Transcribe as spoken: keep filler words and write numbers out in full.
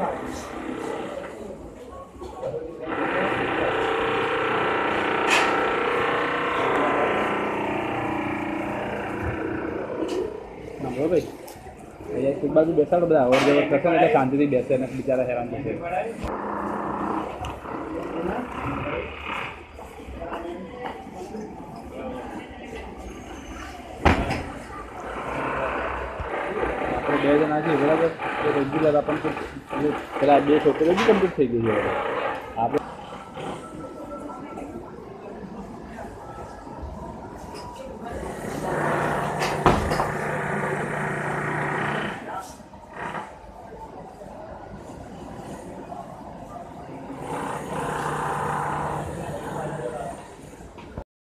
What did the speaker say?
ભાઈ એક બાજુ બેસાડો, બધા અવર જવર કરશે ને એટલે શાંતિથી બેસે ને બિચારા હેરાન થશે. આપણે બે જણા છીએ બરાબર, એ રેગ્યુલર આપણને પેલા બે છોકરીઓ બી કમ્પ્લીટ થઈ ગઈ છે.